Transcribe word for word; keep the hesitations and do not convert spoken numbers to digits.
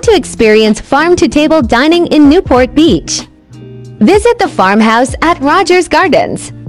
Want to experience farm-to-table dining in Newport Beach? Visit the Farmhouse at Rogers Gardens.